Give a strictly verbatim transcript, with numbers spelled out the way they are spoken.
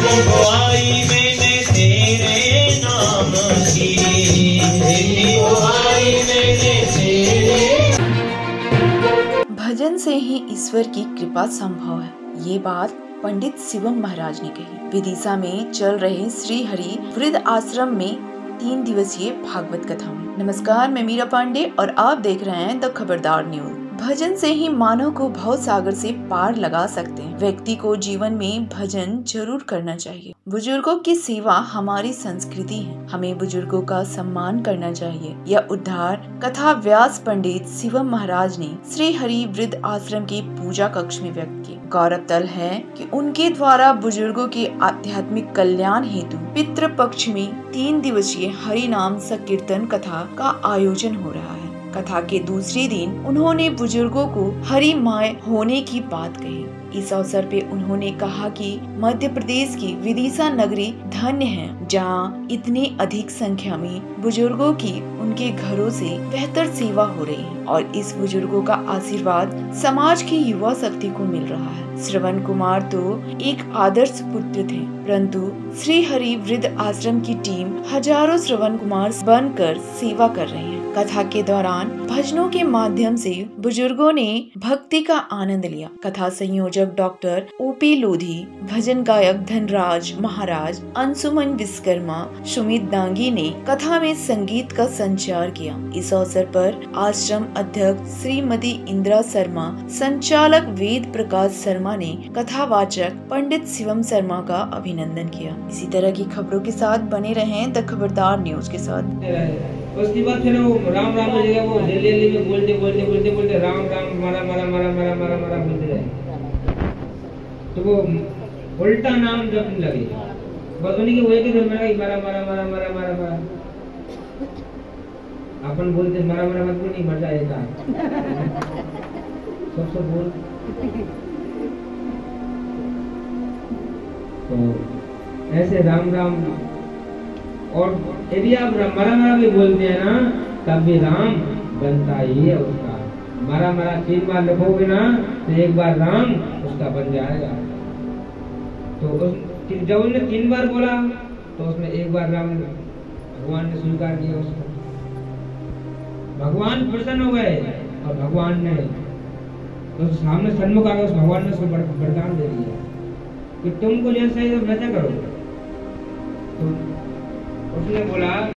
वो आई मैंने तेरे नाम की, वो आई मैंने तेरे। भजन से ही ईश्वर की कृपा संभव है, ये बात पंडित शिवम महाराज ने कही। विदिशा में चल रहे श्री हरि वृद्ध आश्रम में तीन दिवसीय भागवत कथा में। नमस्कार, मैं मीरा पांडे और आप देख रहे हैं द खबरदार न्यूज। भजन से ही मानव को भव सागर से पार लगा सकते हैं। व्यक्ति को जीवन में भजन जरूर करना चाहिए। बुजुर्गों की सेवा हमारी संस्कृति है, हमें बुजुर्गों का सम्मान करना चाहिए। यह उद्धार कथा व्यास पंडित शिवम महाराज ने श्री हरि वृद्ध आश्रम के पूजा कक्ष में व्यक्त की। गौरव तल है कि उनके द्वारा बुजुर्गों के आध्यात्मिक कल्याण हेतु पितृ पक्ष में तीन दिवसीय हरि नाम संकीर्तन कथा का आयोजन हो रहा है। कथा के दूसरे दिन उन्होंने बुजुर्गों को हरि माय होने की बात कही। इस अवसर पे उन्होंने कहा कि मध्य प्रदेश की विदिशा नगरी धन्य है, जहाँ इतनी अधिक संख्या में बुजुर्गों की उनके घरों से बेहतर सेवा हो रही है और इस बुजुर्गों का आशीर्वाद समाज की युवा शक्ति को मिल रहा है। श्रवण कुमार तो एक आदर्श पुत्र थे, परंतु श्री हरि वृद्ध आश्रम की टीम हजारों श्रवण कुमार बनकर सेवा कर रही है। कथा के दौरान भजनों के माध्यम से बुजुर्गों ने भक्ति का आनंद लिया। कथा संयोजक डॉक्टर ओपी लोधी, भजन गायक धनराज महाराज, अंशुमन विश्वकर्मा, सुमित दांगी ने कथा में संगीत का संचार किया। इस अवसर पर आश्रम अध्यक्ष श्रीमती इंदिरा शर्मा, संचालक वेद प्रकाश शर्मा ने कथावाचक पंडित शिवम शर्मा का अभिनंदन किया। इसी तरह की खबरों के साथ बने रहें द खबरदार न्यूज के साथ। उसके बाद फिर वो राम राम की जगह वो दिल्ली दिल्ली में बोलते बोलते बोलते बोलते राम राम मरा मरा मरा मरा मरा मरा बोलते रहे, तो वो उल्टा नाम जपने लगे। बस उन्हीं के वही के मरा मरा मरा मरा मरा मरा मरा अपन बोलते मरा मरा मत बोल, नहीं मर जाएगा सब सब बोल। तो ऐसे राम राम, और यदि आप मरा मरा भी बोलते हैं ना, तब भी राम बनता ही है उसका। मरा मरा तीन बार लिखोगे ना, तो एक बार राम उसका बन जाएगा। तो उस जब उन्होंने तीन बार बोला, तो उसमें एक बार राम भगवान ने स्वीकार किया उसको। भगवान प्रसन्न हो गए और भगवान ने तो सामने सन्मुख आ गया, उस भगवान ने उसको वरदान दे दिया कि तुमको जैसे वैसा करो। तो उसने बोला